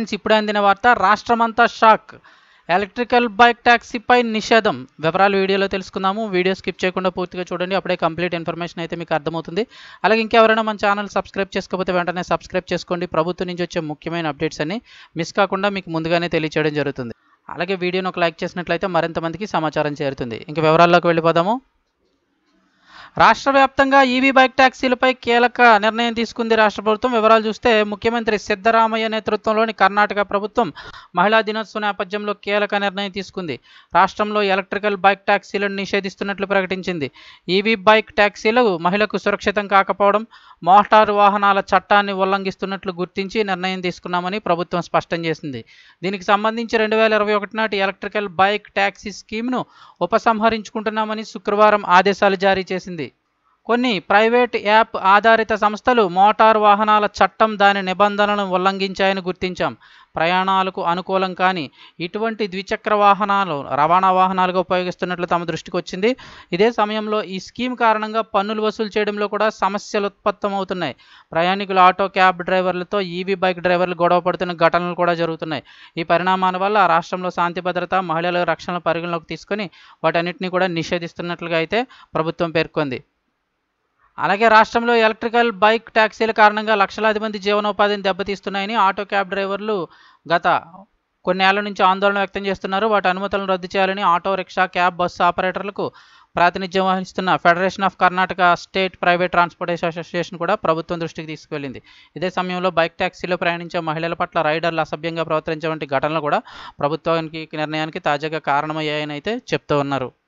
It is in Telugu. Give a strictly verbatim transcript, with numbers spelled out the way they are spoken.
ఫ్రెండ్స్, ఇప్పుడే అందిన వార్త. రాష్ట్రమంతా షాక్. ఎలక్ట్రికల్ బైక్ ట్యాక్సీపై నిషేధం. వివరాలు వీడియోలో తెలుసుకుందాము. వీడియో స్కిప్ చేయకుండా పూర్తిగా చూడండి. అప్పుడే కంప్లీట్ ఇన్ఫర్మేషన్ అయితే మీకు అర్థమవుతుంది. అలాగే ఇంకెవరైనా మన ఛానల్ సబ్స్క్రైబ్ చేసుకోకపోతే వెంటనే సబ్స్క్రైబ్ చేసుకోండి. ప్రభుత్వం నుంచి వచ్చే ముఖ్యమైన అప్డేట్స్ అన్ని మిస్ కాకుండా మీకు ముందుగానే తెలియచేయడం జరుగుతుంది. అలాగే వీడియోను ఒక లైక్ చేసినట్లయితే మరింత మందికి సమాచారం చేరుతుంది. ఇంక వివరాల్లోకి వెళ్ళిపోదాము. రాష్ట్ర వ్యాప్తంగా ఈవీ బైక్ ట్యాక్సీలపై కీలక నిర్ణయం తీసుకుంది రాష్ట్ర ప్రభుత్వం. వివరాలు చూస్తే, ముఖ్యమంత్రి సిద్ధరామయ్య నేతృత్వంలోని కర్ణాటక ప్రభుత్వం మహిళా దినోత్సవ నేపథ్యంలో కీలక నిర్ణయం తీసుకుంది. రాష్ట్రంలో ఎలక్ట్రికల్ బైక్ ట్యాక్సీలను నిషేధిస్తున్నట్లు ప్రకటించింది. ఈవీ బైక్ ట్యాక్సీలు మహిళలకు సురక్షితం కాకపోవడం, మోటారు వాహనాల చట్టాన్ని ఉల్లంఘిస్తున్నట్లు గుర్తించి నిర్ణయం తీసుకున్నామని ప్రభుత్వం స్పష్టం చేసింది. దీనికి సంబంధించి రెండు వేల ఇరవై ఒకటి నాటి ఎలక్ట్రికల్ బైక్ ట్యాక్సీ స్కీమ్ను ఉపసంహరించుకుంటున్నామని శుక్రవారం ఆదేశాలు జారీ చేసింది. కొన్ని ప్రైవేట్ యాప్ ఆధారిత సంస్థలు మోటారు వాహనాల చట్టం దాని నిబంధనలను ఉల్లంఘించాయని గుర్తించాం. ప్రయాణాలకు అనుకూలం కానీ ఇటువంటి ద్విచక్ర వాహనాలు రవాణా వాహనాలుగా ఉపయోగిస్తున్నట్లు తమ దృష్టికి వచ్చింది. ఇదే సమయంలో ఈ స్కీమ్ కారణంగా పన్నులు వసూలు చేయడంలో కూడా సమస్యలు ఉత్పత్తమవుతున్నాయి. ప్రయాణికులు, ఆటో క్యాబ్ డ్రైవర్లతో ఈవీ బైక్ డ్రైవర్లు గొడవ పడుతున్న ఘటనలు కూడా జరుగుతున్నాయి. ఈ పరిణామాల వల్ల రాష్ట్రంలో శాంతి భద్రత, మహిళల రక్షణ పరిగణలోకి తీసుకొని వాటన్నిటిని కూడా నిషేధిస్తున్నట్లుగా అయితే ప్రభుత్వం పేర్కొంది. అలాగే రాష్ట్రంలో ఎలక్ట్రికల్ బైక్ ట్యాక్సీల కారణంగా లక్షలాది మంది జీవనోపాధిని దెబ్బతీస్తున్నాయని ఆటో క్యాబ్ డ్రైవర్లు గత కొన్నేళ్ల నుంచి ఆందోళన వ్యక్తం చేస్తున్నారు. వాటి అనుమతులను రద్దు చేయాలని ఆటో రిక్షా, క్యాబ్, బస్సు ఆపరేటర్లకు ప్రాతినిధ్యం వహిస్తున్న federation of Karnataka state private transportation association కూడా ప్రభుత్వం దృష్టికి తీసుకువెళ్లింది. ఇదే సమయంలో బైక్ ట్యాక్సీలో ప్రయాణించే మహిళల పట్ల రైడర్లు అసభ్యంగా ప్రవర్తించే వంటి ఘటనలు కూడా ప్రభుత్వానికి నిర్ణయానికి తాజాగా కారణమయ్యాయని అయితే చెప్తూ ఉన్నారు.